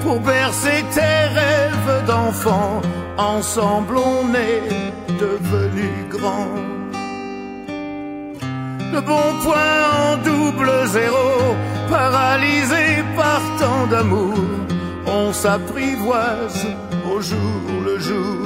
pour bercer tes rêves d'enfant. Ensemble on est devenus grands. Le bon point en double zéro, paralysé par tant d'amour, on s'apprivoise au jour le jour.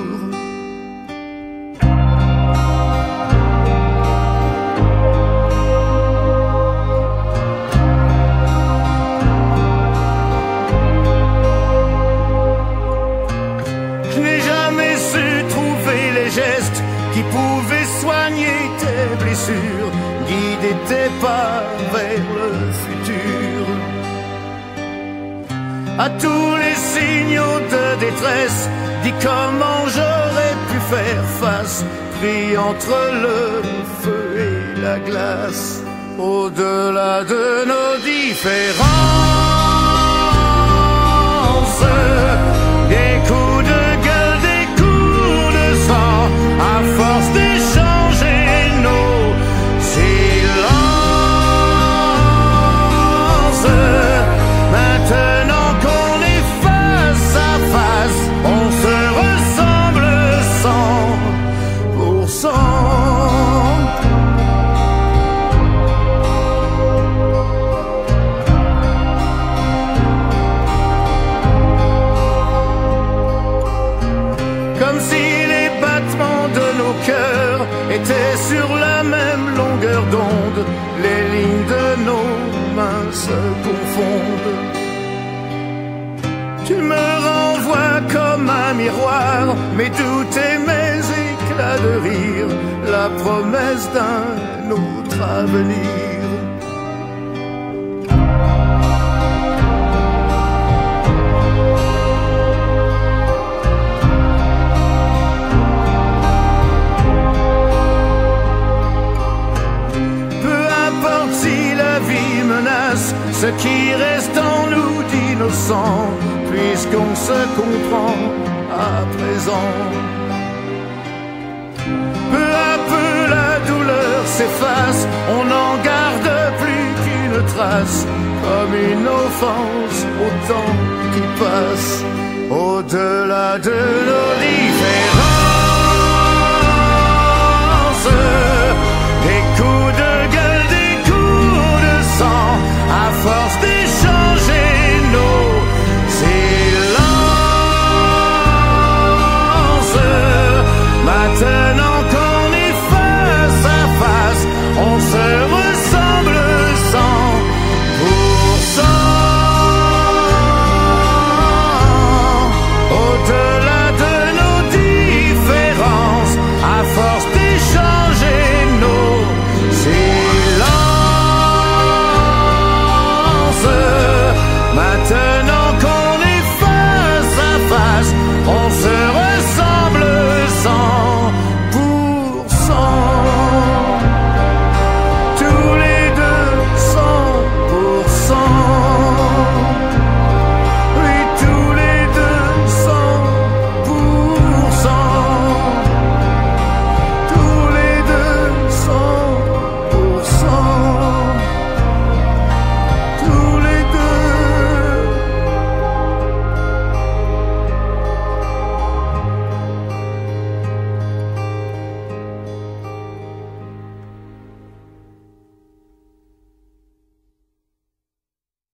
Je n'ai jamais su trouver les gestes qui pouvaient soigner tes blessures, guider tes pas vers le futur. À tous les signaux de détresse, dis comment j'aurais pu faire face, pris entre le feu et la glace. Au-delà de nos différences, des coups de gueule, des coups de sang, à force d'échanger nos silences. Maintenant qu'on est face à face, on se ressemble 100%. Comme si les battements de nos cœurs étaient sur la même longueur d'onde, les lignes de nos mains se confondent. Tu me renvoies comme un miroir mes doutes et mes éclats de rire, la promesse d'un autre avenir. Ce qui reste en nous d'innocent, puisqu'on se comprend à présent. Peu à peu la douleur s'efface, on n'en garde plus qu'une trace, comme une offense au temps qui passe. Au-delà de nos différences,